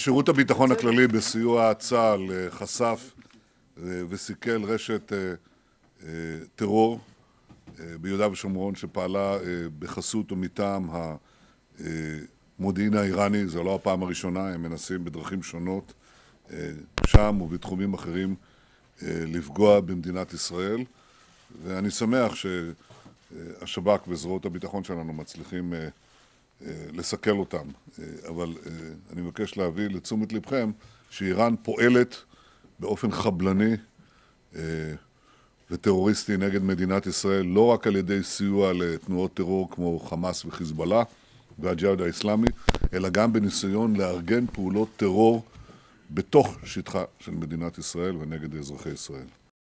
שירות הביטחון הכללי בסיוע צה"ל חשף וסיכל רשת טרור ביהודה ושומרון שפעלה בחסות ומטעם המודיעין האיראני. זו לא הפעם הראשונה, הם מנסים בדרכים שונות שם ובתחומים אחרים לפגוע במדינת ישראל, ואני שמח שהשב"כ וזרועות הביטחון שלנו מצליחים לסכל אותם. אבל אני מבקש להביא לתשומת לבכם שאיראן פועלת באופן חבלני וטרוריסטי נגד מדינת ישראל, לא רק על ידי סיוע לתנועות טרור כמו חמאס וחיזבאללה והג'יהאד האסלאמי, אלא גם בניסיון לארגן פעולות טרור בתוך שטחה של מדינת ישראל ונגד אזרחי ישראל.